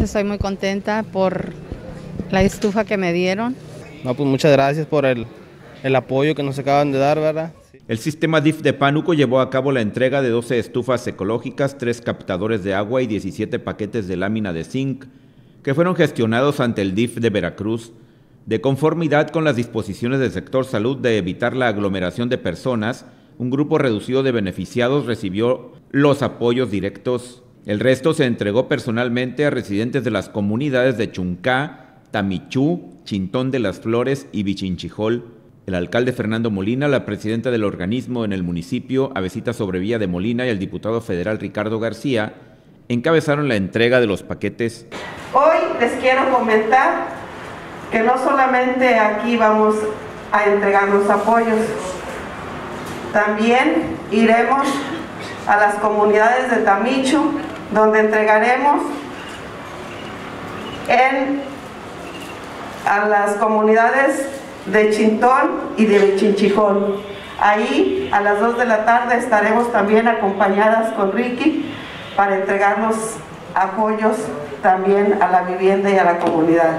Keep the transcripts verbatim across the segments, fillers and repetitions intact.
estoy muy contenta por la estufa que me dieron. No, pues muchas gracias por el, el apoyo que nos acaban de dar, ¿verdad? El sistema D I F de Pánuco llevó a cabo la entrega de doce estufas ecológicas, tres captadores de agua y diecisiete paquetes de lámina de zinc, que fueron gestionados ante el D I F de Veracruz, de conformidad con las disposiciones del sector salud de evitar la aglomeración de personas. Un grupo reducido de beneficiados recibió los apoyos directos. El resto se entregó personalmente a residentes de las comunidades de Chuncá, Tamichú, Chintón de las Flores y Vichinchijol. El alcalde Fernando Molina, la presidenta del organismo en el municipio, Avesita Sobrevilla de Molina, y el diputado federal Ricardo García encabezaron la entrega de los paquetes. Hoy les quiero comentar que no solamente aquí vamos a entregar los apoyos, también iremos a las comunidades de Tamichú, donde entregaremos en, a las comunidades de Chintón y de Chinchijol. Ahí a las dos de la tarde estaremos también acompañadas con Ricky para entregar los apoyos también a la vivienda y a la comunidad.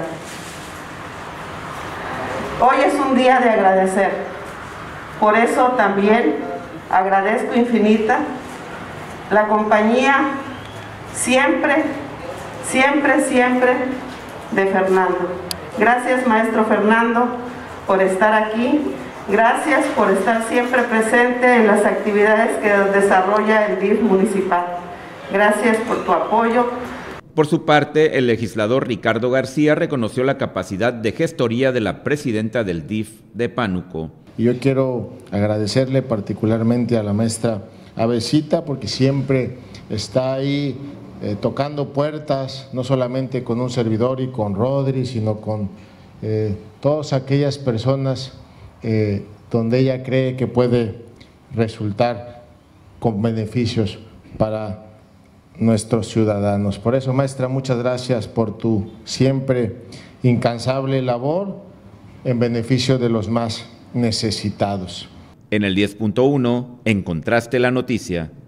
Hoy es un día de agradecer, por eso también agradezco infinita la compañía siempre, siempre, siempre de Fernando. Gracias, maestro Fernando, por estar aquí. Gracias por estar siempre presente en las actividades que desarrolla el D I F municipal. Gracias por tu apoyo. Por su parte, el legislador Ricardo García reconoció la capacidad de gestoría de la presidenta del D I F de Pánuco. Yo quiero agradecerle particularmente a la maestra Avesita, porque siempre está ahí eh, tocando puertas, no solamente con un servidor y con Rodri, sino con eh, todas aquellas personas eh, donde ella cree que puede resultar con beneficios para nuestros ciudadanos. Por eso, maestra, muchas gracias por tu siempre incansable labor en beneficio de los más necesitados. En el diez punto uno, en Contraste la Noticia.